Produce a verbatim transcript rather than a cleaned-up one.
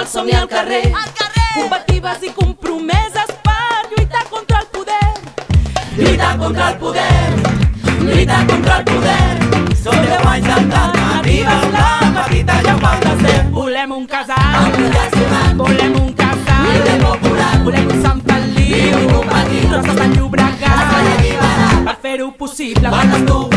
som-hi al carrer, combatives i compromeses per lluitar contra el poder. Lluitar contra el poder, lluitar contra el poder. Són deu anys d'alternatives, la petita ja ho va ser. Volem un casal, volem un casal, volem un Sant Feliu, Roses de Llobregat, per fer-ho possible.